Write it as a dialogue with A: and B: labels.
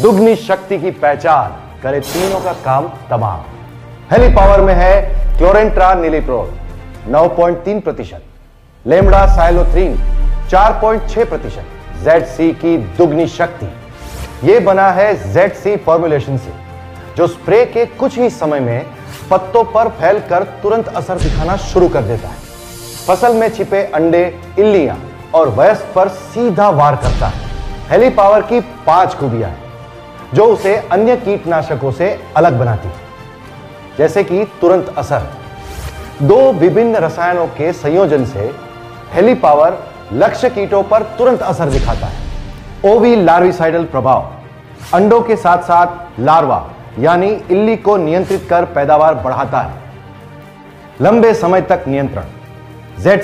A: दुगनी शक्ति की पहचान करे तीनों का काम तमाम। हेली पावर में है क्लोरेंट्रा नीलिप्रोल 9.3%, लेमडा साइलोथ्रीन 4.6%, ZC की दुगनी शक्ति। यह बना है ZC फॉर्मुलेशन से, जो स्प्रे के कुछ ही समय में पत्तों पर फैलकर तुरंत असर दिखाना शुरू कर देता है। फसल में छिपे अंडे, इल्लियां और वयस्क पर सीधा वार करता है। हेली पावर की 5 खूबियां हैं जो उसे अन्य कीटनाशकों से अलग बनाती है, जैसे कि तुरंत असर। 2 विभिन्न रसायनों के संयोजन से हेली पावर लक्ष्य कीटों पर तुरंत असर दिखाता है। ओवी लार्विसाइडल प्रभाव, अंडों के साथ साथ लार्वा यानी इल्ली को नियंत्रित कर पैदावार बढ़ाता है। लंबे समय तक नियंत्रण,